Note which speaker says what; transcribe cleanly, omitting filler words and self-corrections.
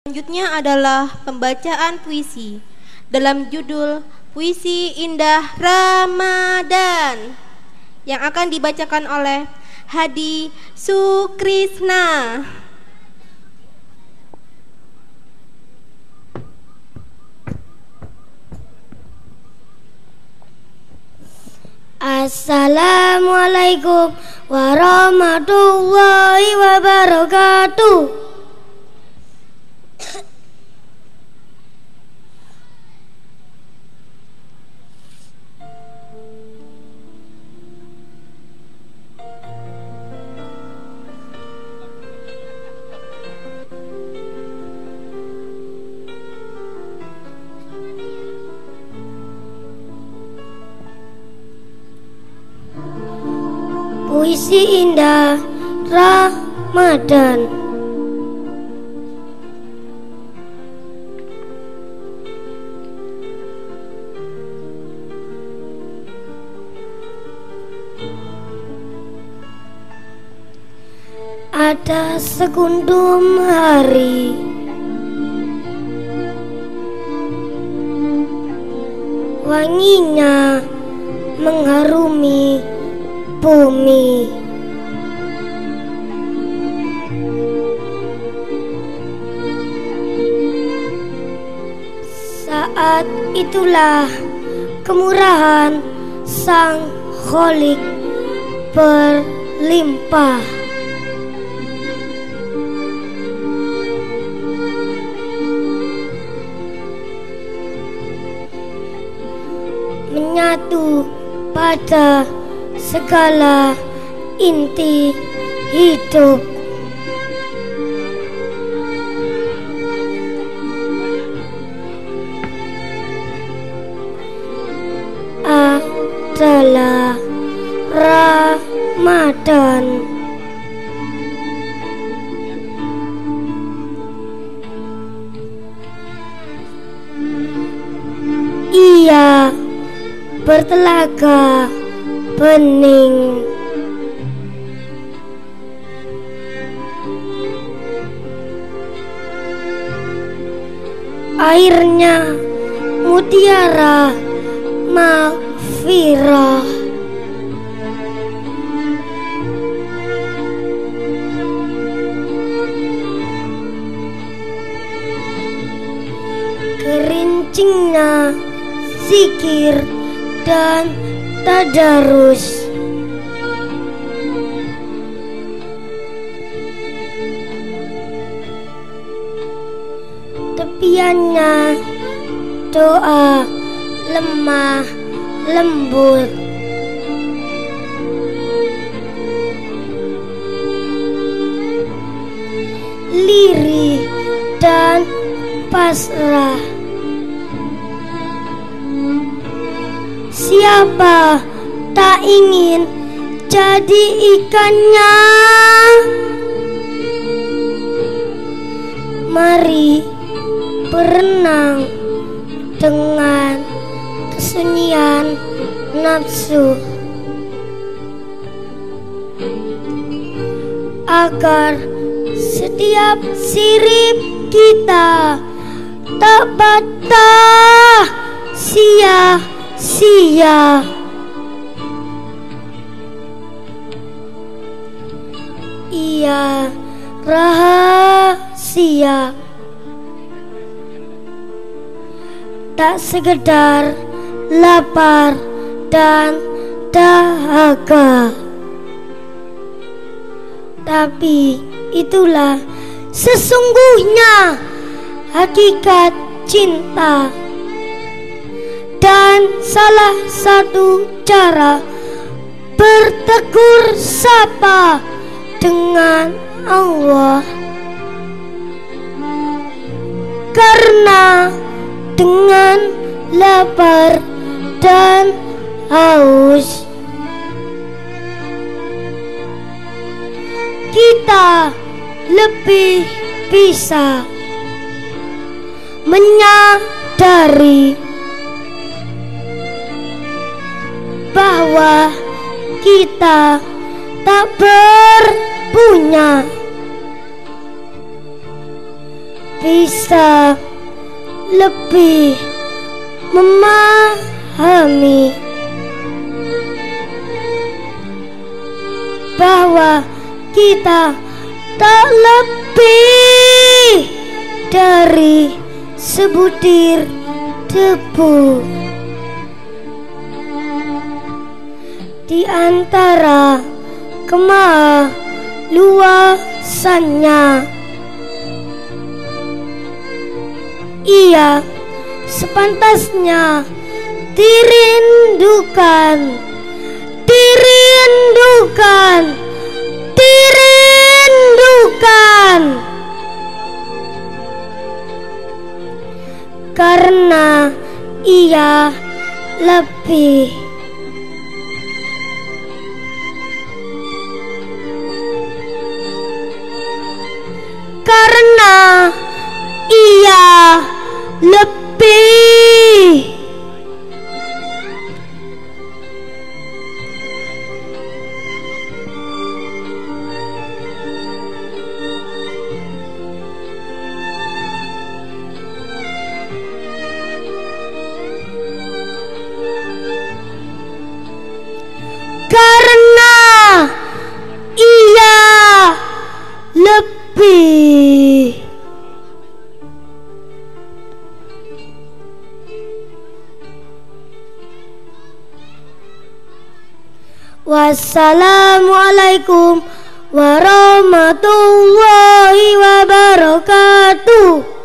Speaker 1: Selanjutnya adalah pembacaan puisi dalam judul Puisi Indah Ramadan yang akan dibacakan oleh Hadi Sukrisna.
Speaker 2: Assalamualaikum warahmatullahi wabarakatuh. Puisi Indah Ramadan. Ada sekundum hari, wanginya mengharumi bumi. Saat itulah kemurahan Sang Kholik berlimpah. Menyatu pada segala inti hidup. Adalah Ramadan. Ia bertelaga bening. Airnya mutiara maghfirah. Gerincingnya zikir dan tadarus. Tepiannya doa lemah lembut. Lirih dan pasrah. Siapa tak ingin jadi ikannya? Mari berenang dengan kesunyian nafsu, agar setiap sirip kita tak patah sia-sia. Ia rahasia, tak sekedar lapar dan dahaga, tapi itulah sesungguhnya hakikat cinta. Dan salah satu cara bertegur sapa dengan Allah, karena dengan lapar dan haus kita lebih bisa menyadari bahwa kita tak berpunya bisa lebih memahami bahwa kita tak lebih dari sebutir debu di antara kemaluasannya. Ia sepantasnya dirindukan, dirindukan, dirindukan, karena ia lebih karena ia lebih. Wassalamualaikum warahmatullahi wabarakatuh.